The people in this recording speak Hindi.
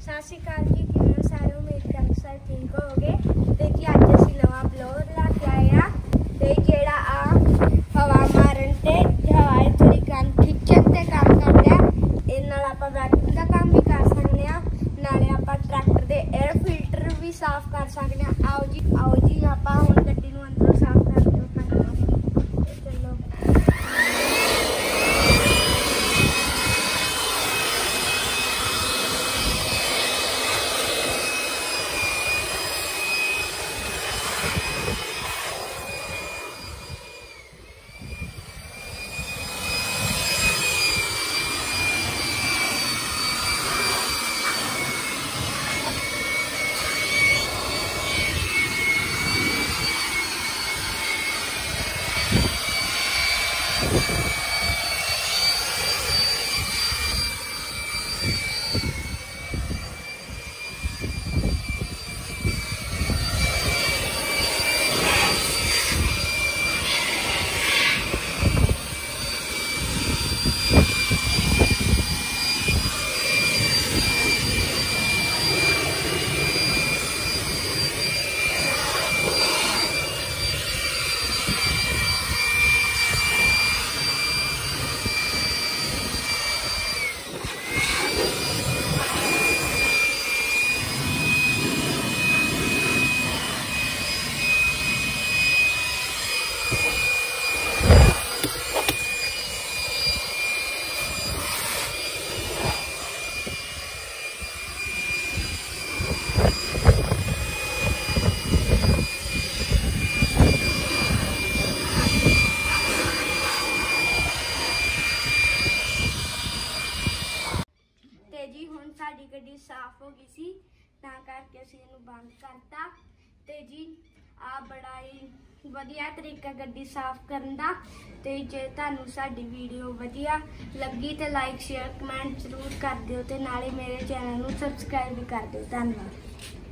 सत श्री अकाल जी, किवें सारे उम्मीद करते सारे ठीक हो गए। तो जी अज असीं नवां ब्लॉग लैके आए हैं। तो जिहड़ा आ हवा मारन ते हवा थोड़ी कन खिच्चण ते काम करदे आ, इस नाल आपां वैक्यूम दा काम भी कर सकदे आ, नाले आपां ट्रैक्टर दे एयर फिल्टर भी साफ कर सकदे आ। आओ जी आपां हुण गड्डी नूं अंदरों साफ कर दो। चलो जी हुण साडी गड्डी साफ हो गई सी, तां करके असीं इहनूं बंद करता। ते जी आ बड़ा ही वधिया तरीका गड्डी साफ करन दा। ते जे तुहानूं साडी वीडियो वधिया लगी ते लाइक शेयर कमेंट जरूर कर दिओ, ते नाले मेरे चैनल नूं सबसक्राइब भी कर दिओ। धन्नवाद।